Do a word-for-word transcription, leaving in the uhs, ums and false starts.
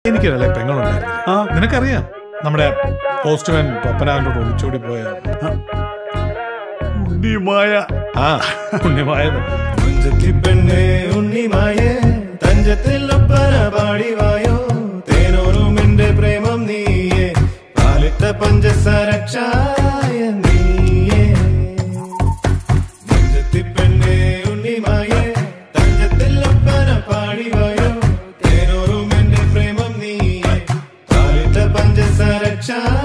എനിക്കല്ലേ പെങ്ങളുണ്ടായിരുന്നു. നിനക്കറിയാം നമ്മുടെ പോസ്റ്റ്മാൻ പപ്പനാവിനോട് ഒളിച്ചോടി പോയ ഉണ്ണിമായ. ആ ഉണ്ണിമായ പെണ്ണേ ഉണ്ണിമായേ തഞ്ചത്തിൽ ഒപ്പന പാടിവായോ തേനോറും എന്റെ പ്രേമം നീയേ പാലിട്ട പഞ്ചസാര ചായ നീയേ. പെണ്ണേ ഉണ്ണിമായേ തഞ്ചത്തിൽ ഒപ്പന പാടിവായോ തേനോറും എന്റെ പ്രേമം നീയേ പാലിട്ട പഞ്ചസാര ചായ